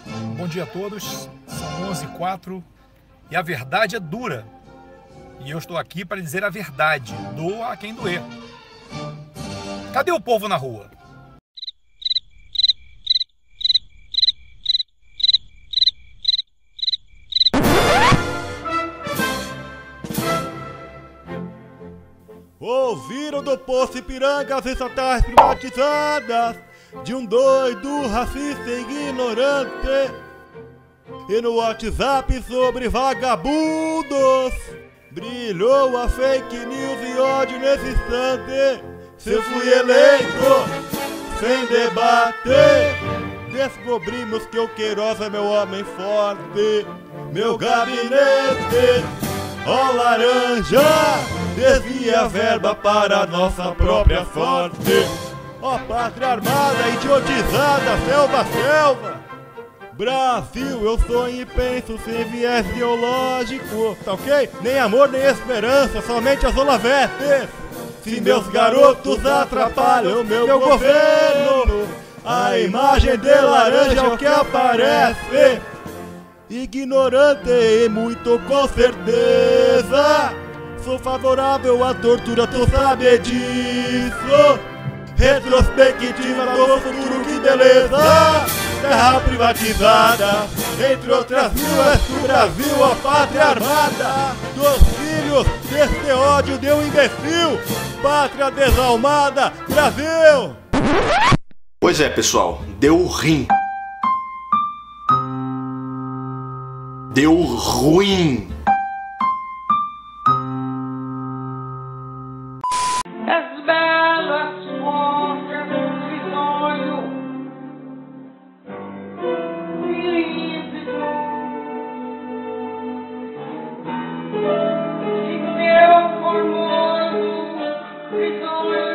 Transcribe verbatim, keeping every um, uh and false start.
Bom dia a todos, são onze e quatro e a verdade é dura. E eu estou aqui para dizer a verdade, doa a quem doer. Cadê o povo na rua? Ouviram do Poço Ipiranga as estatais privatizadas de um doido, racista e ignorante. E no WhatsApp sobre vagabundos brilhou a fake news e ódio nesse instante. Se eu fui eleito sem debate, descobrimos que o Queiroz é meu homem forte. Meu gabinete, ó laranja, desvia a verba para a nossa própria sorte. Ó pátria armada, idiotizada, selva, selva. Brasil, eu sonho e penso sem viés ideológico, tá ok? Nem amor, nem esperança, somente as olavetes. Se meus garotos atrapalham meu, meu governo, a imagem de laranja é o que aparece. Ignorante e muito com certeza, sou favorável à tortura, tu sabe disso. Retrospectiva do futuro, que beleza. Terra privatizada, entre outras mil, é o Brasil, a pátria armada dos filhos desse ódio de um imbecil. Pátria desalmada, Brasil! Pois é, pessoal, deu ruim. Deu ruim. As belas mostras de sonho lívido e meu formoso risonho.